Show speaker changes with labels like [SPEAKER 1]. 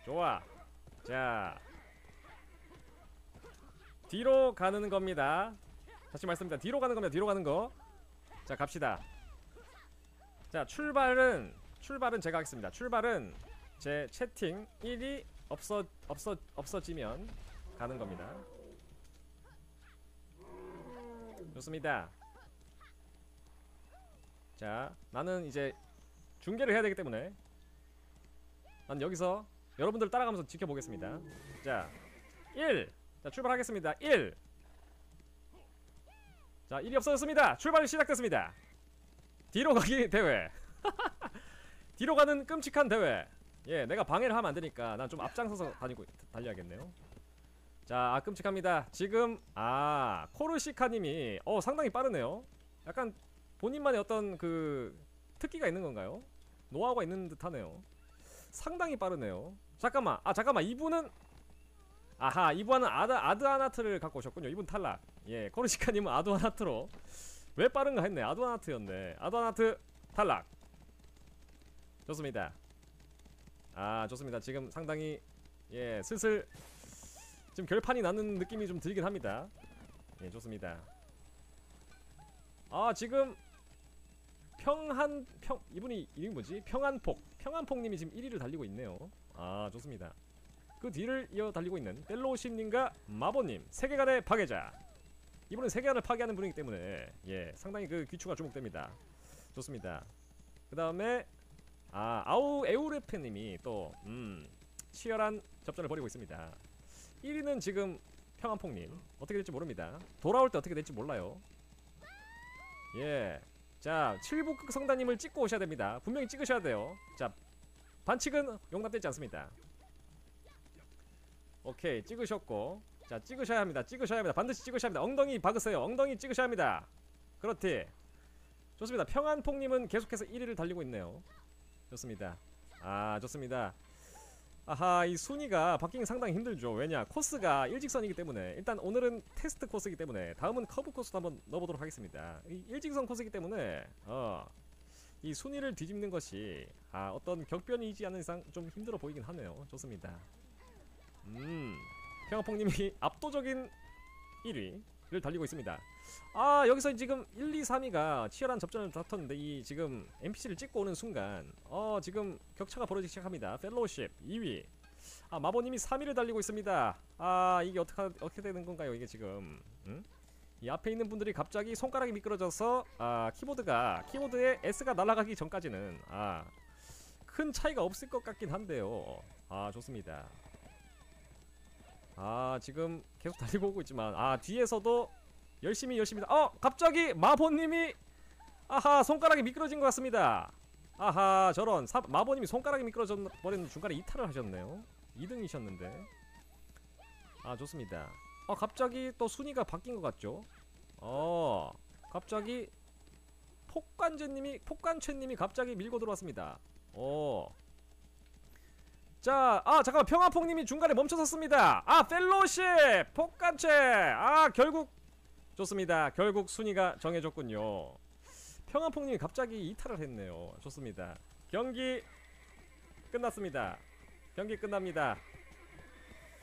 [SPEAKER 1] 좋아. 자, 뒤로 가는 겁니다. 다시 말씀드립니다. 뒤로 가는 겁니다. 뒤로 가는 거. 자, 갑시다. 자, 출발은 제가 하겠습니다. 출발은 제 채팅 1이 없어지면 가는 겁니다. 좋습니다. 자, 나는 이제 중계를 해야 되기 때문에 난 여기서 여러분들 따라가면서 지켜보겠습니다. 자, 1. 자, 출발하겠습니다. 1. 자, 1이 없어졌습니다. 출발이 시작됐습니다. 뒤로 가기 대회. 뒤로 가는 끔찍한 대회. 예, 내가 방해를 하면 안되니까 난 좀 앞장서서 달려야겠네요. 자, 끔찍합니다. 지금 코르시카님이 상당히 빠르네요. 약간 본인만의 어떤 그 특기가 있는 건가요? 노하우가 있는 듯 하네요. 상당히 빠르네요. 잠깐만, 이분은 이분은 아드아나트를 갖고 오셨군요. 이분 탈락. 예, 코르시카님은 아드아나트로 왜 빠른가 했네. 아드아나트였네. 아드아나트 탈락. 좋습니다. 좋습니다. 지금 상당히 슬슬 지금 결판이 나는 느낌이 좀 들긴 합니다. 예, 좋습니다. 지금 이분이 이름이 뭐지? 평안폭님이 지금 1위를 달리고 있네요. 좋습니다. 그 뒤를 이어 달리고 있는 펠로우십님과 마보님, 세계관의 파괴자. 이분은 세계관을 파괴하는 분이기 때문에 상당히 그 귀추가 주목됩니다. 좋습니다. 그 다음에 에우레페님이 또 치열한 접전을 벌이고 있습니다. 1위는 지금 평안폭님. 어떻게 될지 모릅니다. 돌아올 때 어떻게 될지 몰라요. 예. 자, 칠북극 성다님을 찍고 오셔야 됩니다. 분명히 찍으셔야 돼요. 자, 반칙은 용납되지 않습니다. 오케이, 찍으셨고. 자, 찍으셔야 합니다. 반드시 찍으셔야 합니다. 엉덩이 박으세요. 엉덩이 찍으셔야 합니다. 그렇지. 좋습니다. 평안폭님은 계속해서 1위를 달리고 있네요. 좋습니다. 좋습니다. 이 순위가 바뀌기 상당히 힘들죠. 왜냐, 코스가 일직선이기 때문에. 일단 오늘은 테스트 코스이기 때문에 다음은 커브 코스도 한번 넣어보도록 하겠습니다. 이 일직선 코스이기 때문에 이 순위를 뒤집는 것이 어떤 격변이지 않은 이상 좀 힘들어 보이긴 하네요. 좋습니다. 평화폭님이 압도적인 1위를 달리고 있습니다. 여기서 지금 1, 2, 3위가 치열한 접전을 다퉜는데 이 지금 NPC를 찍고 오는 순간 지금 격차가 벌어지기 시작합니다. 펠로우십 2위. 마보님이 3위를 달리고 있습니다. 이게 어떻게 되는 건가요? 이게 지금 이 앞에 있는 분들이 갑자기 손가락이 미끄러져서 키보드에 S가 날아가기 전까지는 큰 차이가 없을 것 같긴 한데요. 좋습니다. 지금 계속 달리고 오고 있지만 뒤에서도 열심히 갑자기 마보님이 손가락이 미끄러진 것 같습니다. 저런 마보님이 손가락이 미끄러져 버리는 중간에 이탈을 하셨네요. 2등이셨는데 좋습니다. 갑자기 또 순위가 바뀐 것 같죠? 갑자기 폭간채님이 갑자기 밀고 들어왔습니다. 자, 잠깐만, 평화폭님이 중간에 멈춰섰습니다. 펠로우십! 폭간채! 결국, 좋습니다. 결국 순위가 정해졌군요. 평화폭님이 갑자기 이탈을 했네요. 좋습니다. 경기 끝났습니다. 경기 끝납니다.